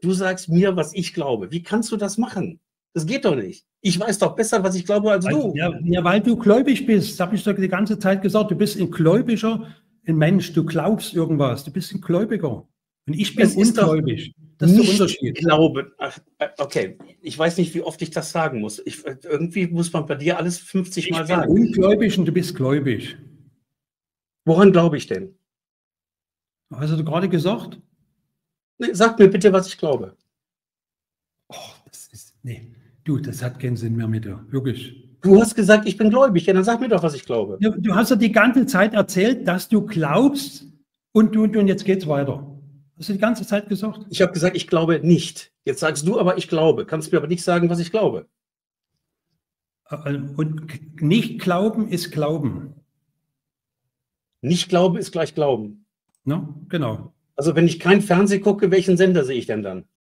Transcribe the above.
du sagst mir, was ich glaube. Wie kannst du das machen? Das geht doch nicht. Ich weiß doch besser, was ich glaube, als du. Ja, weil du gläubig bist. Das habe ich doch die ganze Zeit gesagt. Du bist ein Gläubiger, ein Mensch. Du glaubst irgendwas. Du bist ein Gläubiger. Und ich bin ungläubig. Das ist der Unterschied. Glaube. Ach, okay, ich weiß nicht, wie oft ich das sagen muss. Irgendwie muss man bei dir alles 50 Mal sagen. Ich bin ungläubig und du bist gläubig. Woran glaube ich denn? Hast du gerade gesagt? Nee, sag mir bitte, was ich glaube. Oh, nee, du, das hat keinen Sinn mehr mit dir, wirklich. Du hast gesagt, ich bin gläubig. Ja, dann sag mir doch, was ich glaube. Ja, du hast ja die ganze Zeit erzählt, dass du glaubst und jetzt geht's weiter. Hast du die ganze Zeit gesagt? Ich habe gesagt, ich glaube nicht. Jetzt sagst du aber, ich glaube. Kannst mir aber nicht sagen, was ich glaube. Und nicht glauben ist Glauben. Nicht glauben ist gleich glauben. No, genau. Also wenn ich kein Fernsehen gucke, welchen Sender sehe ich denn dann?